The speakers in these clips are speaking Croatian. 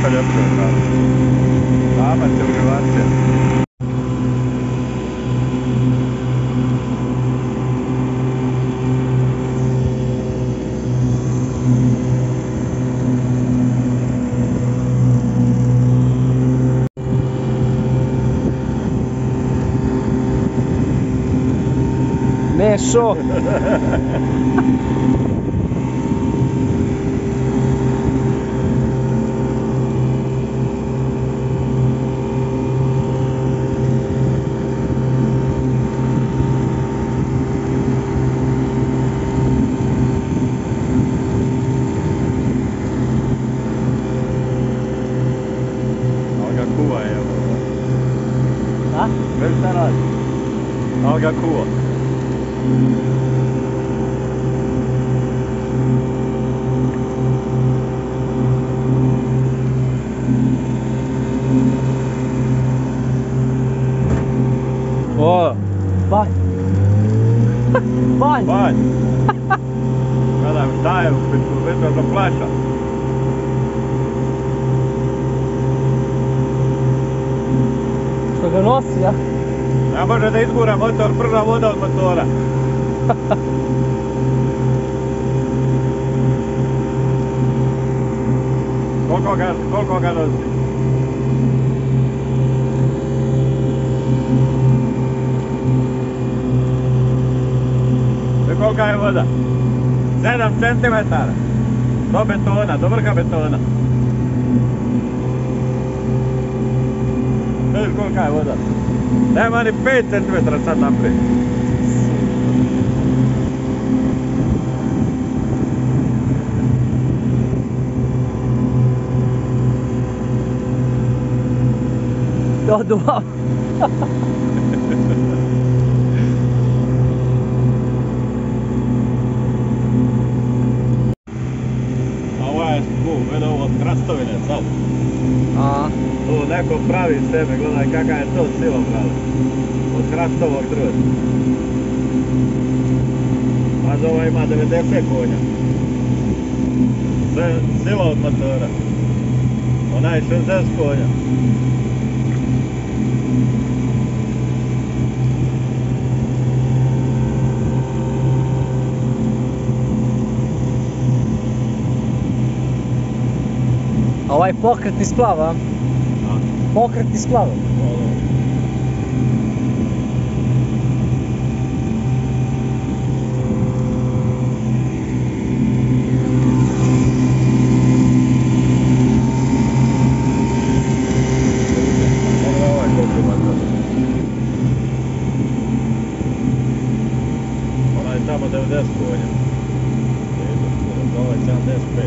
Kako ljepše je bravo. Sama će uživaće. Nešo! Alga kuva je evo. A? Već šta radi? Alga kuva. O, banj! Banj! Banj! Gledaj, šta je u vetra plaća? Što ga nosi, ja? Ne može da izgura motor, prva voda od motora. Koliko ga nosi? I kolika je voda? 7 cm. Do betona, do vrha betona. Vidiš kolika je voda? Nema ni 5 cm sad naprijed. Odu vam! A ovaj je gleda ovo od krastovine sad. A? Tu neko pravi sebe, gledaj kakva je to sila, brale. Od krastovog drveta. Pazi, ovo ima 90 konja. Sve sila od motora. Ona je 60 konja. A ovaj pokretni splav, a? A? Pokretni splav. Ona je tamo 90 konja. Ovo je 75.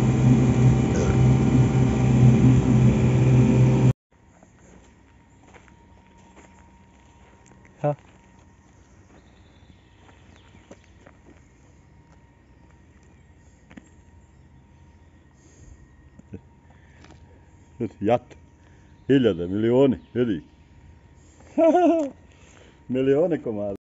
Ha? Jat. Hiljade, milioni, vidi. Milione komada.